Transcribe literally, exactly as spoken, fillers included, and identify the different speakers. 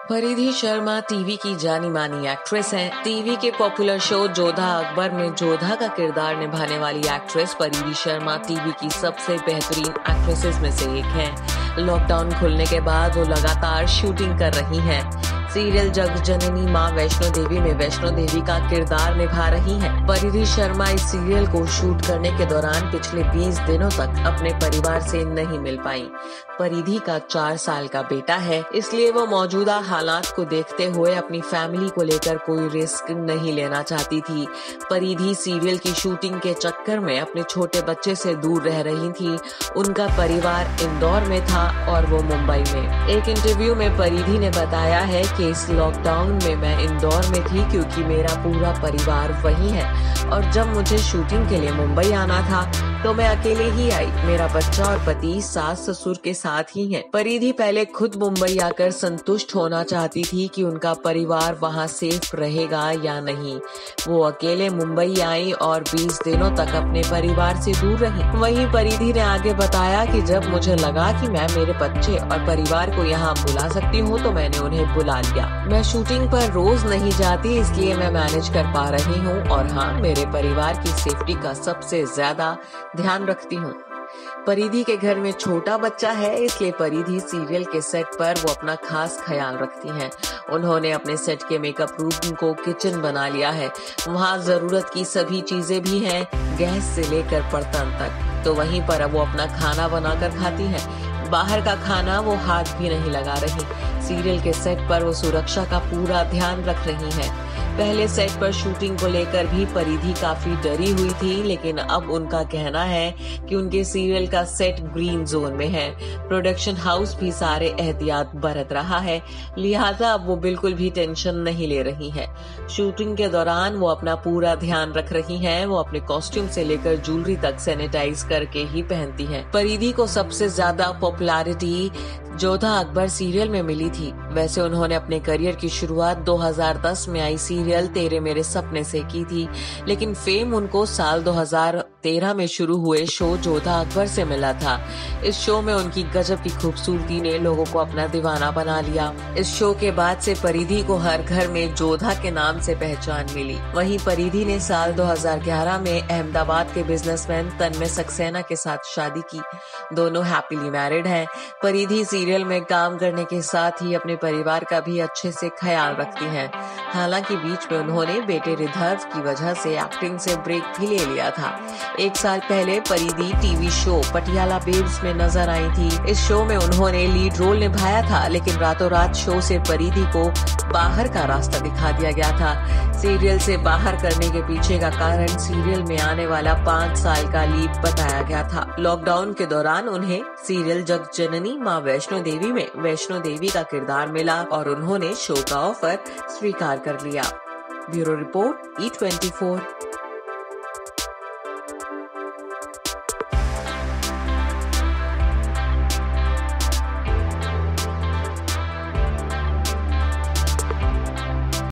Speaker 1: परिधि शर्मा टीवी की जानी मानी एक्ट्रेस हैं। टीवी के पॉपुलर शो जोधा अकबर में जोधा का किरदार निभाने वाली एक्ट्रेस परिधि शर्मा टीवी की सबसे बेहतरीन एक्ट्रेसेस में से एक हैं। लॉकडाउन खुलने के बाद वो लगातार शूटिंग कर रही हैं। सीरियल जग जननी माँ वैष्णो देवी में वैष्णो देवी का किरदार निभा रही हैं। परिधि शर्मा इस सीरियल को शूट करने के दौरान पिछले बीस दिनों तक अपने परिवार से नहीं मिल पाई। परिधि का चार साल का बेटा है, इसलिए वो मौजूदा हालात को देखते हुए अपनी फैमिली को लेकर कोई रिस्क नहीं लेना चाहती थी। परिधि सीरियल की शूटिंग के चक्कर में अपने छोटे बच्चे से दूर रह रही थी। उनका परिवार इंदौर में था और वो मुंबई में। एक इंटरव्यू में परिधि ने बताया है कि इस लॉकडाउन में मैं इंदौर में थी क्योंकि मेरा पूरा परिवार वही है और जब मुझे शूटिंग के लिए मुंबई आना था तो मैं अकेले ही आई। मेरा बच्चा और पति सास ससुर के साथ ही हैं। परिधि पहले खुद मुंबई आकर संतुष्ट होना चाहती थी कि उनका परिवार वहां सेफ रहेगा या नहीं। वो अकेले मुंबई आई और बीस दिनों तक अपने परिवार से दूर रही। वहीं परिधि ने आगे बताया कि जब मुझे लगा कि मैं मेरे बच्चे और परिवार को यहाँ बुला सकती हूँ तो मैंने उन्हें बुला लिया। मैं शूटिंग पर रोज नहीं जाती, इसलिए मैं मैनेज कर पा रही हूँ और हाँ, मेरे परिवार की सेफ्टी का सबसे ज्यादा ध्यान रखती हूँ। परिधि के घर में छोटा बच्चा है, इसलिए परिधि सीरियल के सेट पर वो अपना खास ख्याल रखती हैं। उन्होंने अपने सेट के मेकअप रूम को किचन बना लिया है। वहाँ जरूरत की सभी चीजें भी हैं, गैस से लेकर बर्तन तक। तो वहीं पर अब वो अपना खाना बनाकर खाती हैं। बाहर का खाना वो हाथ भी नहीं लगा रही। सीरियल के सेट पर वो सुरक्षा का पूरा ध्यान रख रही हैं। पहले सेट पर शूटिंग को लेकर भी परिधि काफी डरी हुई थी, लेकिन अब उनका कहना है कि उनके सीरियल का सेट ग्रीन जोन में है। प्रोडक्शन हाउस भी सारे एहतियात बरत रहा है, लिहाजा अब वो बिल्कुल भी टेंशन नहीं ले रही है। शूटिंग के दौरान वो अपना पूरा ध्यान रख रही हैं। वो अपने कॉस्ट्यूम से लेकर ज्वेलरी तक सैनिटाइज करके ही पहनती हैं। परिधि को सबसे ज्यादा पॉपुलैरिटी जोधा अकबर सीरियल में मिली थी। वैसे उन्होंने अपने करियर की शुरुआत दो हज़ार दस में आई सीरियल तेरे मेरे सपने से की थी, लेकिन फेम उनको साल दो हज़ार तेरह में शुरू हुए शो जोधा अकबर से मिला था। इस शो में उनकी गजब की खूबसूरती ने लोगों को अपना दीवाना बना लिया। इस शो के बाद से परिधि को हर घर में जोधा के नाम से पहचान मिली। वहीं परिधि ने साल दो हज़ार ग्यारह में अहमदाबाद के बिजनेसमैन तन्मय सक्सेना के साथ शादी की। दोनों हैप्पीली मैरिड हैं। परिधि सीरियल में काम करने के साथ ही अपने परिवार का भी अच्छे से ख्याल रखती हैं। हालांकि बीच में उन्होंने बेटे रिधर्व की वजह से एक्टिंग से ब्रेक भी ले लिया था। एक साल पहले परिधि टीवी शो पटियाला बेब्स में नजर आई थी। इस शो में उन्होंने लीड रोल निभाया था, लेकिन रातों रात शो से परिधि को बाहर का रास्ता दिखा दिया गया था। सीरियल से बाहर करने के पीछे का कारण सीरियल में आने वाला पाँच साल का लीप बताया गया था। लॉकडाउन के दौरान उन्हें सीरियल जग जननी माँ वैष्णो देवी में वैष्णो देवी का किरदार मिला और उन्होंने शो का ऑफर स्वीकार कर लिया। Bureau report E twenty four.